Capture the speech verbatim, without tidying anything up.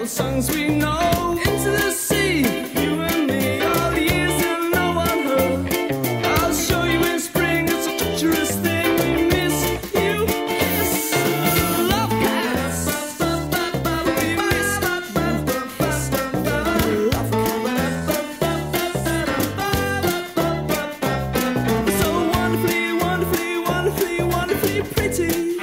the songs we know. Into the sea, you and me, all the years that no one heard. I'll show you in spring, it's a treacherous thing. We miss you, kiss. Love cats. We miss love cats. So wonderfully, wonderfully, wonderfully, wonderfully pretty.